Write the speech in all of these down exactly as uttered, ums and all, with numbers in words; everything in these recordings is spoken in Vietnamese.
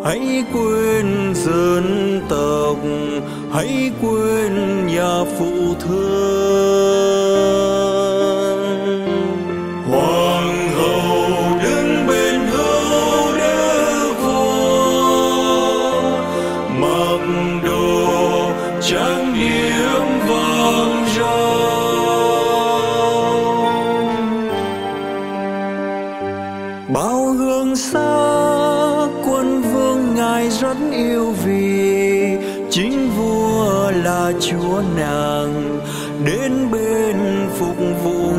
hãy quên dân tộc, hãy quên nhà phụ thương. Hoàng hậu đứng bên hữu đức vua, mặc đồ trang điểm vàng ròng. Bao hương sắc quân vương ngài rất yêu, vì chính vua là chúa nàng đến bên phục vụ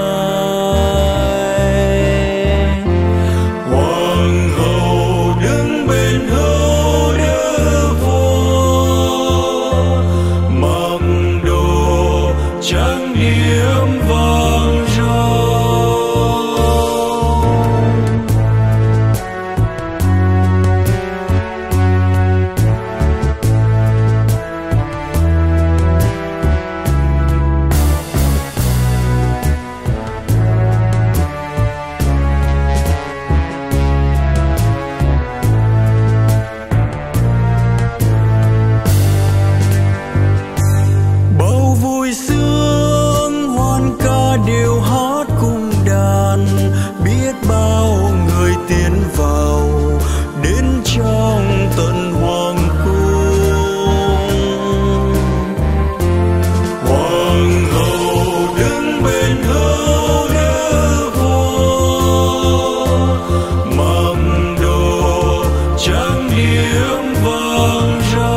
ngài. Hoàng hậu đứng bên hữu đức vua, mặc đồ trang điểm vàng ròng. Đều hát cùng đàn, biết bao người tiến vào đến trong tận hoàng cung. Hoàng hậu đứng bên hữu đức vua, mặc đồ trang điểm vàng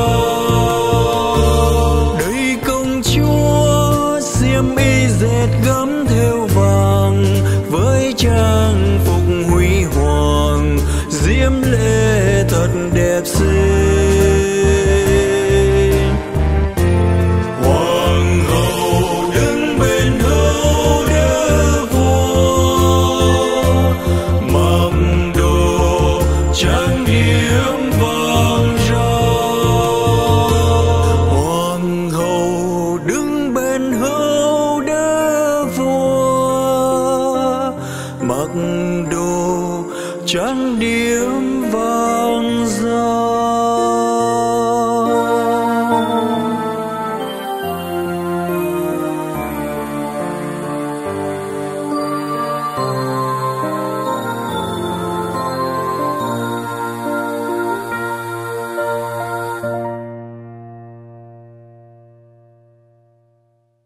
ròng. Đây công chúa xiêm y dệt gấm thêu vàng, với trang phục huy hoàng diễm lệ thật đẹp xinh. Hoàng hậu đứng bên hữu đức vua, mặc đồ trang điểm vàng ròng. Hoàng hậu đứng bên hữu đức vua, mặc đồ trang điểm vàng ròng.